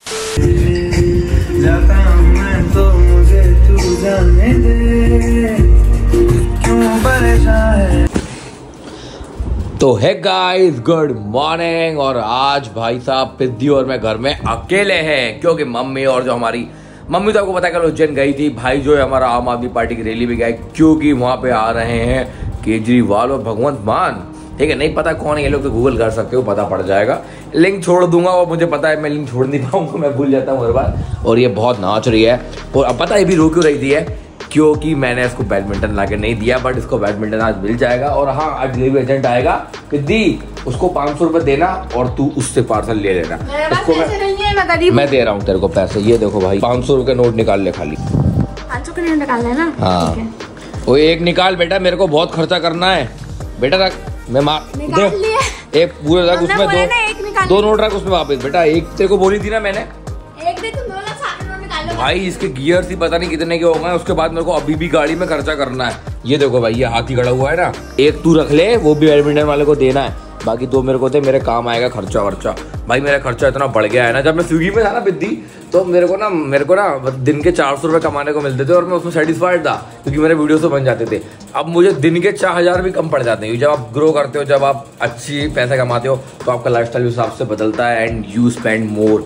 जाता हूं मैं तो मुझे तू जाने दे, क्यों परेशान है। तो है गाइस, गुड मॉर्निंग। और आज भाई साहब पिद्दी और मैं घर में अकेले हैं, क्योंकि मम्मी और जो हमारी मम्मी तो आपको पता है कल उज्जैन गई थी, भाई जो है हमारा आम आदमी पार्टी की रैली भी गए, क्योंकि वहां पे आ रहे हैं केजरीवाल और भगवंत मान। ठीक है, नहीं पता कौन है ये लोग, तो गूगल कर सकते हो, पता पड़ जाएगा। लिंक छोड़ दूंगा, और मुझे पता है मैं लिंक छोड़ नहीं पाऊंगा, मैं भूल जाता हूँ हर बार। और ये बहुत नाच रही है, और अब पता है भी रो क्यों रही थी है, क्योंकि मैंने इसको बैडमिंटन ला के नहीं दिया, बट इसको बैडमिंटन आज मिल जाएगा। और हाँ, आज डिलीवरी एजेंट आएगा कि दी उसको 500 रुपए देना और तू उससे पार्सल ले लेना। इसको मैं दे रहा हूँ तेरे को पैसे, ये देखो भाई 500 रुपए नोट निकाल ले, खाली 500 का नोट निकाल लेना। हाँ, वो एक निकाल बेटा, मेरे को बहुत खर्चा करना है बेटा। रख, मैं एक पूरे रख, उसमें दो नोट रख उसमें वापस बेटा। एक तेरे को बोली थी ना मैंने, भाई इसके गियर ही पता नहीं कितने के हो गए। उसके बाद मेरे को अभी भी गाड़ी में खर्चा करना है। ये देखो भाई, ये हाथी खड़ा हुआ है ना, एक तू रख ले, वो भी बैडमिंटन वाले को देना है, बाकी दो मेरे को दे, मेरे काम आएगा खर्चा वर्चा। भाई मेरा खर्चा इतना बढ़ गया है ना, जब मैं स्विगी में था ना बिद्दी, तो मेरे को ना दिन के 400 रुपए कमाने को मिलते थे, और मैं उसमें सेटिस्फाइड था, क्योंकि मेरे वीडियो तो बन जाते थे। अब मुझे दिन के 4000 भी कम पड़ जाते हैं। जब आप ग्रो करते हो, जब आप अच्छी पैसे कमाते हो, तो आपका लाइफस्टाइल उस हिसाब से बदलता है, एंड यू स्पेंड मोर।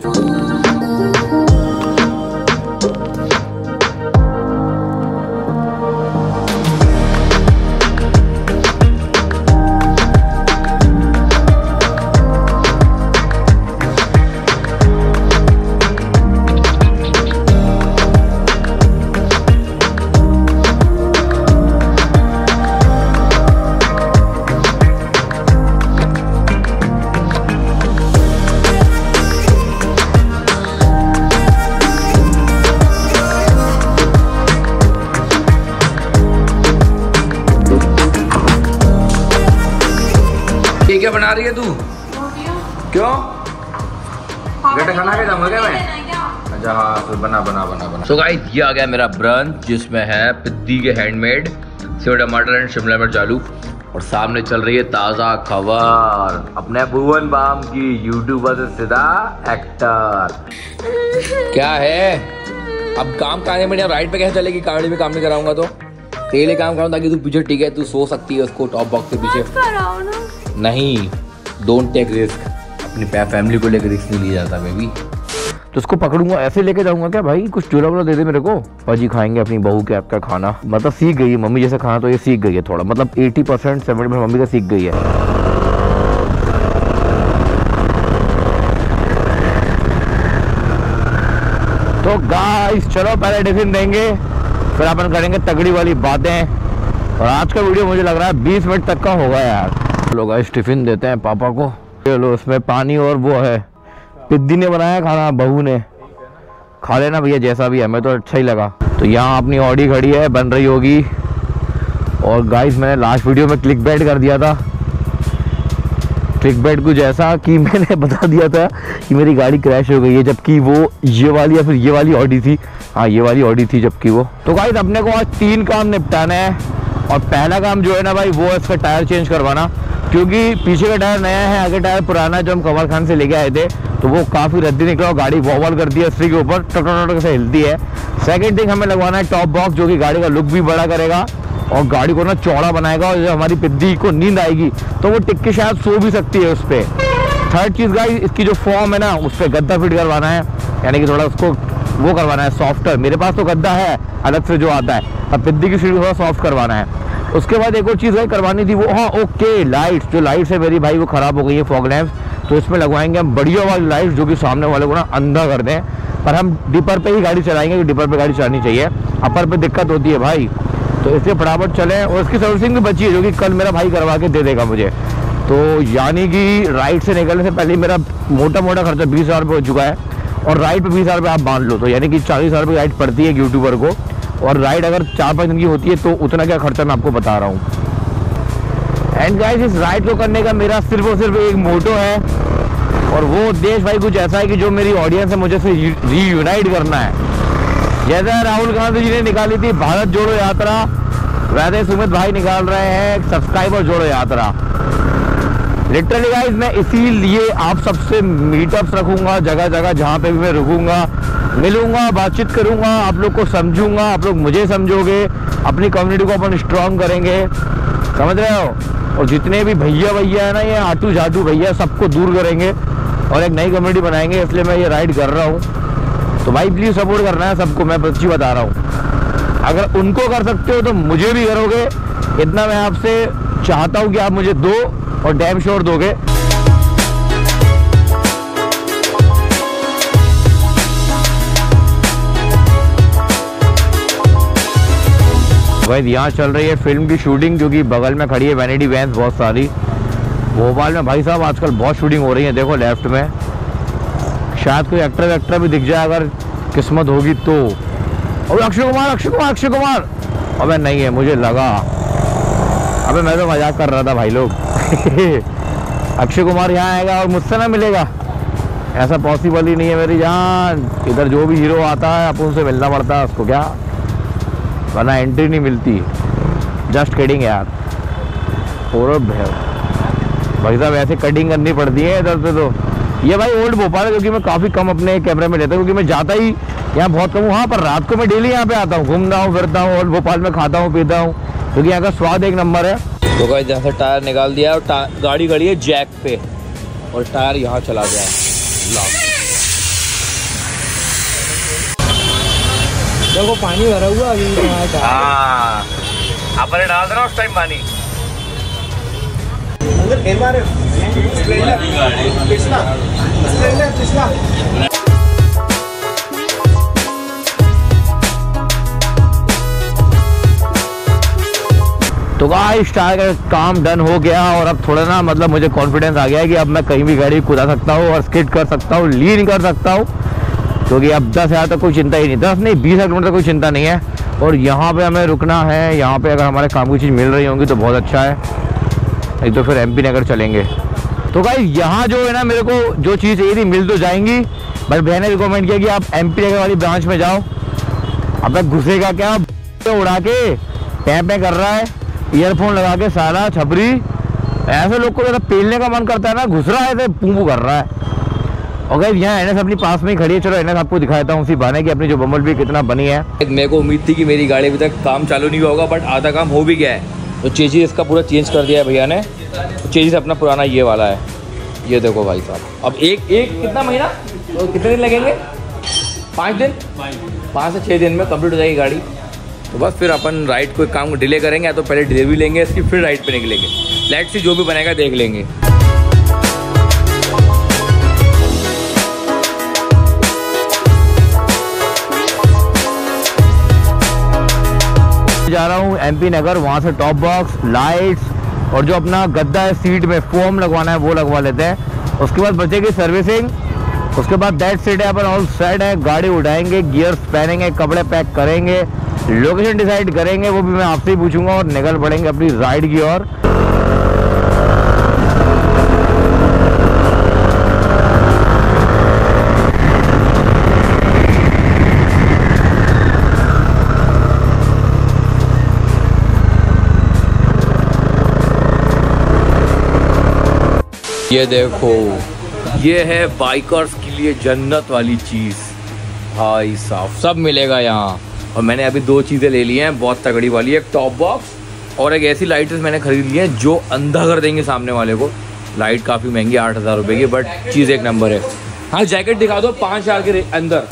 क्या बना रही है तू? क्यों? बेटा खाना के जाऊंगा क्या मैं? अच्छा हाँ, तो बना। सो गाइस, ये आ गया मेरा ब्रंच, जिसमें है पिद्दी के हैंडमेड सेव टमाटर एंड शिमला मिर्च आलू, और सामने चल रही है ताजा खबर अपने भुवन बाम की, यूट्यूबर से सीधा एक्टर। क्या है अब काम करने में राइड पे कैसे चलेगी? गाड़ी में काम नहीं कराऊंगा तो अकेले काम कराऊं, ताकि तू पीछे ठीक है, तू सो सकती है उसको टॉप बॉक्स के पीछे। नहीं, डोंट टेक रिस्क, अपनी फैमिली को लेकर रिस्क नहीं लिया जाता बेबी। तो उसको पकड़ूंगा, ऐसे लेके जाऊंगा क्या भाई? कुछ चूल्हा वूल्हा दे दे मेरे को, पाजी खाएंगे अपनी बहू के आपका खाना। मतलब सीख गई है मम्मी जैसे खाना, तो ये सीख गई है थोड़ा, मतलब 80% 70% मम्मी का सीख गई है। तो गाइस चलो पहले टिफिन देंगे, फिर अपन करेंगे तगड़ी वाली बातें। और आज का वीडियो मुझे लग रहा है 20 मिनट तक का होगा यार। चलो गाइस टिफिन देते हैं पापा को। चलो उसमें पानी और वो है, पिद्दी ने बनाया खाना, बहू ने। खा लेना भैया जैसा भी है, हमें तो अच्छा ही लगा। तो यहाँ अपनी ऑडी खड़ी है, बन रही होगी। और गाइस मैंने लास्ट वीडियो में क्लिक बैट कर दिया था, क्लिक बैट कुछ ऐसा कि मैंने बता दिया था कि मेरी गाड़ी क्रैश हो गई है, जबकि वो ये वाली या फिर ये वाली ऑडी थी। हाँ, ये वाली ऑडी थी जबकि वो। तो गाइस अपने को आज 3 काम निपटाना है, और पहला काम जो है ना भाई, वो है इसका टायर चेंज करवाना, क्योंकि पीछे का टायर नया है, आगे टायर पुराना जो हम कमर खान से लेके आए थे, तो वो काफ़ी रद्दी निकला और गाड़ी वॉवल कर दी है स्ट्री के ऊपर, टक से हिलती है। सेकंड थिंग, हमें लगवाना है टॉप बॉक्स, जो कि गाड़ी का लुक भी बड़ा करेगा और गाड़ी को ना चौड़ा बनाएगा, और जब हमारी पिद्दी को नींद आएगी तो वो टिक के शायद सो भी सकती है उस पर। थर्ड चीज़ गाइस, इसकी जो फॉर्म है ना, उस पर गद्दा फिट करवाना है, यानी कि थोड़ा उसको वो करवाना है सॉफ्टर। मेरे पास तो गद्दा है अलग से जो आता है, अब पिद्दी की सीट थोड़ा सॉफ्ट करवाना है। उसके बाद एक और चीज़ भाई करवानी थी, वो हाँ ओके, लाइट्स, जो लाइट्स है मेरी भाई वो ख़राब हो गई है, फॉग लैंप्स, तो इसमें लगवाएंगे हम बढ़िया वाली लाइट्स, जो कि सामने वाले को ना अंधा कर दें। पर हम डिपर पे ही गाड़ी चलाएंगे, कि डिपर पे गाड़ी चलानी चाहिए, अपर पे दिक्कत होती है भाई, तो इसलिए फटाफट चलें। और इसकी सर्विसिंग भी बची है, जो कि कल मेरा भाई करवा के दे देगा मुझे। तो यानी कि राइड से निकलने से पहले मेरा मोटा खर्चा 20,000 रुपये हो चुका है, और राइड पे 20,000 रुपये आप बांध लो, तो यानी कि 40,000 रुपये राइड पड़ती है यूट्यूबर को। और राइड अगर 4-5 दिन की होती है, तो उतना क्या खर्चा मैं आपको बता रहा हूँ। एंड गाइस, इस राइड को करने का मेरा सिर्फ और सिर्फ एक मोटो है, और वो उद्देश्य भाई कुछ ऐसा है कि जो मेरी ऑडियंस है मुझे से रीयूनाइट करना है। जैसे राहुल गांधी जी ने निकाली थी भारत जोड़ो यात्रा, वैसे सुमित भाई निकाल रहे हैं सब्सक्राइबर जोड़ो यात्रा। लिटरली गाइस मैं इसीलिए आप सबसे मीटअप्स रखूंगा, जगह जगह जहाँ पे भी मैं रुकूंगा, मिलूंगा, बातचीत करूंगा, आप लोग को समझूंगा, आप लोग मुझे समझोगे, अपनी कम्युनिटी को अपन स्ट्रांग करेंगे, समझ रहे हो। और जितने भी भैया है ना, ये आटू जाटू भैया, सबको दूर करेंगे और एक नई कम्युनिटी बनाएंगे, इसलिए मैं ये राइड कर रहा हूँ। तो भाई प्लीज़ सपोर्ट करना है सबको, मैं सच्ची बता रहा हूँ। अगर उनको कर सकते हो तो मुझे भी करोगे, इतना मैं आपसे चाहता हूँ कि आप मुझे दो और डैम श्योर दोगे। भाई यहाँ चल रही है फिल्म की शूटिंग, क्योंकि बगल में खड़ी है वैनिटी वैन्स बहुत सारी। भोपाल में भाई साहब आजकल बहुत शूटिंग हो रही है, देखो लेफ्ट में, शायद कोई एक्टर भी दिख जाए अगर किस्मत होगी तो। और अक्षय कुमार अबे नहीं है, मुझे लगा, अबे मैं तो मजाक कर रहा था भाई लोग। अक्षय कुमार यहाँ आएगा और मुझसे ना मिलेगा, ऐसा पॉसिबल ही नहीं है मेरी जान। इधर जो भी हीरो आता है अपन उनसे मिलना पड़ता है उसको, क्या वरना एंट्री नहीं मिलती। जस्ट किडिंग यार। और भाई साहब ऐसे कटिंग करनी पड़ती है इधर से। तो ये भाई ओल्ड भोपाल है, क्योंकि मैं काफ़ी कम अपने कैमरे में लेता हूँ, क्योंकि मैं जाता ही यहाँ बहुत कम हूँ। हाँ, पर रात को मैं डेली यहाँ पे आता हूँ, घूमता हूँ, फिरता हूँ, ओल्ड भोपाल में खाता हूँ, पीता हूँ, क्योंकि यहाँ का स्वाद एक नंबर है। तो गाइस जहाँ से टायर निकाल दिया और गाड़ी खड़ी है जैक पे और टायर यहाँ चला गया है। देखो पानी भरा हुआ अभी। हाँ, आपने डाल देना उस टाइम पानी। तो गाइस टायर का काम डन हो गया और अब थोड़ा ना मतलब मुझे कॉन्फिडेंस आ गया है कि अब मैं कहीं भी गाड़ी कुदा सकता हूँ और स्किड कर सकता हूँ, लीन कर सकता हूँ, क्योंकि अब 10,000 तक कोई चिंता ही नहीं, 10 नहीं 20 किलोमीटर कोई चिंता नहीं है। और यहाँ पे हमें रुकना है, यहाँ पे अगर हमारे काम की चीज़ मिल रही होंगी तो बहुत अच्छा है, नहीं तो फिर MP नगर चलेंगे। तो गाइस यहाँ जो है ना, मेरे को जो चीज़ चाहिए थी मिल तो जाएंगी, बट बहन ने रिकमेंड किया कि आप MP नगर वाली ब्रांच में जाओ। अब घुसेगा क्या, उड़ा के पैं कर रहा है, ईयरफोन लगा के साला छपरी, ऐसे लोग को ज़्यादा पेलने का मन करता है ना, घुस रहा है तो पू कर रहा है। और गाइस यहाँ NS अपनी पास में ही खड़ी है, चलो NS आपको दिखाता हूँ उसी बहाने की अपनी जो बम्बल भी कितना बनी है। मेरे को उम्मीद थी कि मेरी गाड़ी अभी तक काम चालू नहीं होगा, बट आधा काम हो भी गया है। तो चेजिस इसका पूरा चेंज कर दिया है भैया ने। चेजिस अपना पुराना ये वाला है, ये देखो भाई साहब। अब एक कितना महीना, तो कितने दिन लगेंगे? 5 दिन, 5 से 6 दिन में कंप्लीट हो जाएगी गाड़ी। तो बस फिर अपन राइड को काम डिले करेंगे, या तो पहले डिलीवरी लेंगे इसकी, फिर राइड पे निकलेंगे। लेट्स सी जो भी बनेगा देख लेंगे। जा रहा हूँ MP नगर, वहाँ से टॉप बॉक्स, लाइट्स और जो अपना गद्दा है सीट में फोम लगवाना है वो लगवा लेते हैं। उसके बाद बचेगी सर्विसिंग, उसके बाद दैट सीट है अपन ऑल सेट है। गाड़ी उठाएंगे, गियर्स पहनेंगे, कपड़े पैक करेंगे, लोकेशन डिसाइड करेंगे, वो भी मैं आपसे ही पूछूंगा, और निकल पड़ेंगे अपनी राइड की ओर। ये देखो, ये है बाइकर्स के लिए जन्नत वाली चीज़ भाई साहब, सब मिलेगा यहाँ। और मैंने अभी 2 चीज़ें ले ली हैं बहुत तगड़ी वाली, एक टॉप बॉक्स और एक ऐसी लाइट्स मैंने खरीद ली है जो अंधा कर देंगे सामने वाले को। लाइट काफ़ी महंगी 8,000 रुपये की, बट चीज़ एक नंबर है। हाँ जैकेट दिखा दो 5,000 के अंदर।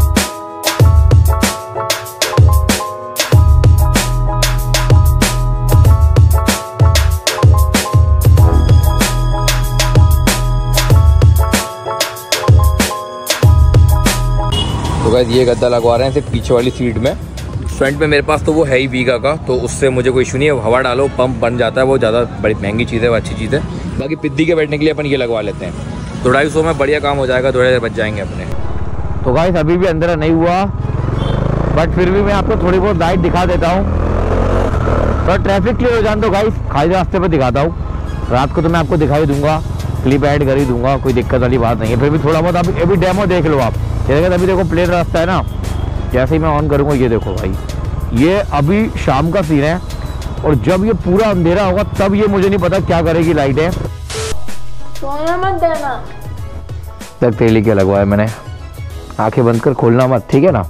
तो गाइस ये गद्दा लगवा रहे हैं सिर्फ पीछे वाली सीट में। फ्रंट में मेरे पास तो वो है ही वीगा का, तो उससे मुझे कोई इशू नहीं है, हवा डालो पंप बन जाता है, वो ज़्यादा बड़ी महंगी चीज़ है, वो अच्छी चीज़ है। बाकी पिद्दी के बैठने के लिए अपन ये लगवा लेते हैं, 250 में बढ़िया काम हो जाएगा, थोड़ी देर बच जाएंगे अपने। तो गाइस अभी भी अंदर नहीं हुआ, बट फिर भी मैं आपको थोड़ी बहुत लाइट दिखा देता हूँ। थोड़ा ट्रैफिक क्लियर हो जाए तो गाइस खाली रास्ते पर दिखाता हूँ। रात को तो मैं आपको दिखाई दूंगा, क्लिप ऐड कर ही दूंगा, कोई दिक्कत वाली बात नहीं है। फिर भी थोड़ा बहुत अभी डेमो देख लो आप। अभी देखो प्लेन रास्ता है ना, जैसे ही मैं ऑन करूँगा ये देखो भाई, ये अभी शाम का सीन है, और जब ये पूरा अंधेरा होगा तब ये मुझे नहीं पता क्या करेगी लाइटें। सोने मत देना। देख तेरे लिए क्या लगवाया मैंने, आंखें बंद कर, खोलना मत, ठीक है ना।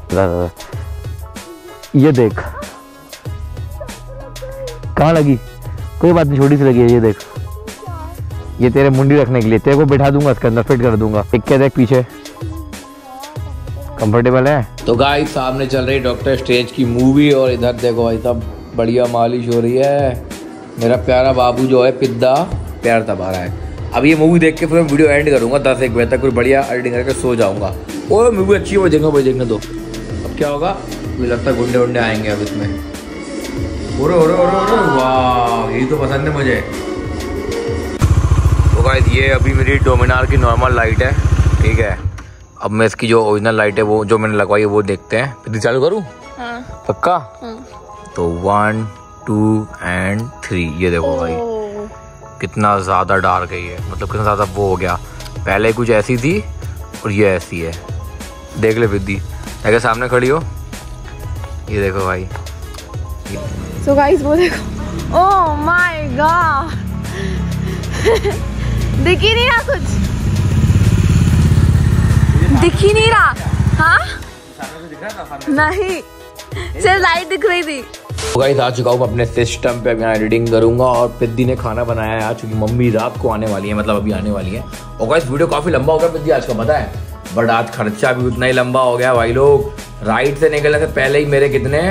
ये देख कहाँ लगी, कोई बात नहीं, छोटी सी लगी है, ये देख, ये तेरे मुंडी रखने के लिए, तेरे को बिठा दूंगा इसके अंदर, फिट कर दूंगा। एक क्या देख पीछे, कंफर्टेबल है। तो गाइस सामने चल रही डॉक्टर स्ट्रेंज की मूवी और इधर देखो भाई साहब बढ़िया मालिश हो रही है। मेरा प्यारा बाबू जो है पिद्दा प्यार दबा रहा है। अब ये मूवी देख के फिर मैं वीडियो एंड करूंगा 10-1 बजे तक, कोई बढ़िया एडिटिंग करके सो जाऊंगा। और मूवी अच्छी हो जाएगा, देखने दो। अब क्या होगा, मुझे लगता है गुंडे वुंडे आएंगे अब इसमें। ओरे ओरे ओरे ओरे, वाह यही तो पसंद है मुझे। तो गाइस ये अभी मेरी डोमिनार की नॉर्मल लाइट है, ठीक है। अब मैं इसकी जो ओरिजिनल लाइट है वो जो मैंने लगवाई है वो देखते हैं। फिर चालू करूँ? हाँ। पक्का? हाँ। तो 1 2 एंड 3, ये देखो भाई कितना ज़्यादा डार्क है ये, मतलब कितना ज़्यादा वो हो गया। पहले कुछ ऐसी थी और ये ऐसी है, देख ले विद्दी, अगर सामने खड़ी हो, ये देखो भाई। So guys वो देखो, ओह माय गॉड, दिख ही नहीं रहा कुछ, दिख ही नहीं रहा। हाँ नहीं, सिर्फ लाइट दिख रही थी। तो गाइस आ चुका हूँ अपने सिस्टम पे, अब यहाँ एडिटिंग करूंगा। और पिद्दी ने खाना बनाया है आज, क्योंकि मम्मी रात को आने वाली है, मतलब अभी आने वाली है। और गाइस वीडियो काफी लंबा हो गया पिद्दी आज का, पता है, बट आज खर्चा भी उतना ही लंबा हो गया भाई लोग। राइड से निकलने से पहले ही मेरे कितने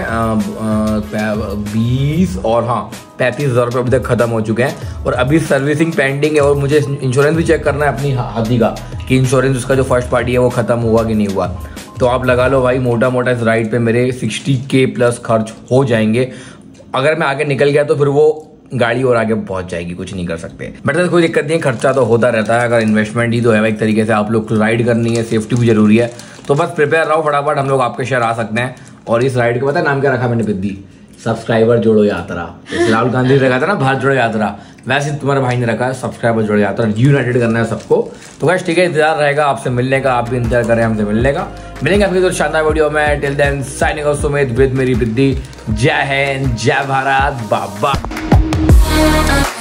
20 और हाँ 35,000 रुपये अभी तक खत्म हो चुके हैं। और अभी सर्विसिंग पेंडिंग है, और मुझे इंश्योरेंस भी चेक करना है अपनी हाथी का, कि इंश्योरेंस उसका जो फर्स्ट पार्टी है वो खत्म हुआ कि नहीं हुआ। तो आप लगा लो भाई मोटा मोटा इस राइड पे मेरे 60K प्लस खर्च हो जाएंगे। अगर मैं आगे निकल गया तो फिर वो गाड़ी और आगे पहुंच जाएगी, कुछ नहीं कर सकते। बट कोई दिक्कत नहीं है, खर्चा तो होता रहता है, अगर इन्वेस्टमेंट ही तो है एक तरीके से। आप लोग को राइड करनी है, सेफ्टी भी जरूरी है, तो बस प्रिपेयर रहो, फटाफट हम लोग आपके शहर आ सकते हैं। और इस राइड का पता है नाम क्या रखा मैंने पिद्दी, सब्सक्राइबर जोड़ो यात्रा। जैसे राहुल गांधी ने रखा था ना भारत जोड़ो यात्रा, वैसे तुम्हारे भाई ने रखा है सब्सक्राइबर जोड़ो यात्रा, यूनाइटेड करना है सबको। तो बस ठीक है, इंतजार रहेगा आपसे मिलने का, आप भी इंतजार करें हमसे मिलने का। मिलेंगे आपकी तो शानदार वीडियो में। Till then signing off Sumit with मेरी पिद्दी। जय हिंद, जय भारत, बाबा।